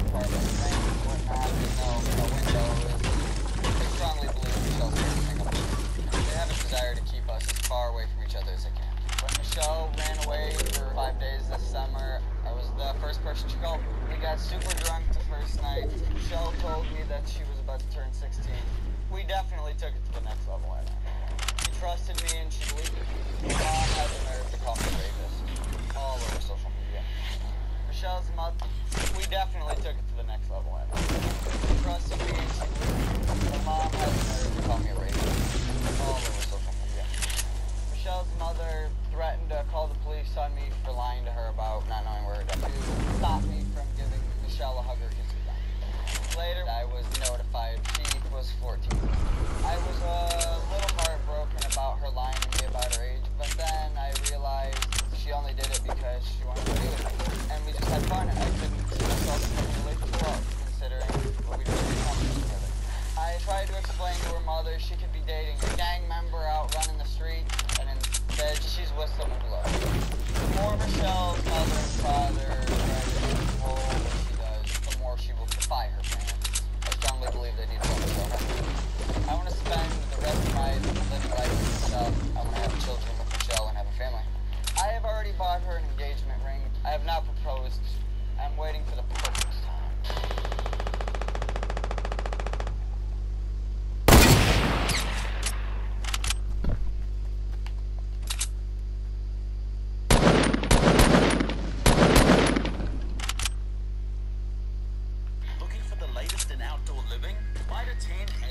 apartment, rent, whatnot, there's no windows. They strongly believe Michelle's everything up. They have a desire to keep us as far away from each other as they can. When Michelle ran away for 5 days this summer, I was the first person she called. We got super drunk the first night. Michelle told me that she was about to turn 16. We definitely took it to the next level, I know. She trusted me and she believed it. My mom had the nerve to call me a rapist all over social media. Michelle's mother, we definitely took it to the next level, I know. She trusted me and she believed it. My mom had the nerve to call me a rapist all over social media. Michelle's mother threatened to call the police on me for lying to her about not knowing where her dad was, to stop me from giving Michelle a hug or kiss goodbye. Later, I was notified she was 14. I was a little heartbroken about her lying to me about her age, but then I realized she only did it because she wanted to be with me. And we just had fun, and I couldn't see myself in a relationship at all, considering what we really accomplished together. I tried to explain to her mother she could be dating a gang member out running the street, and instead she's with someone who loves her. The more Michelle's mother and father try to control what she does, the more she will defy her parents. I strongly believe they need to show her. I want to spend the rest of my living life with myself. I want to have children with Michelle and have a family. I have already bought her an engagement ring. I have not proposed. I'm waiting for the perfect time. Looking for the latest in outdoor living? Vita 10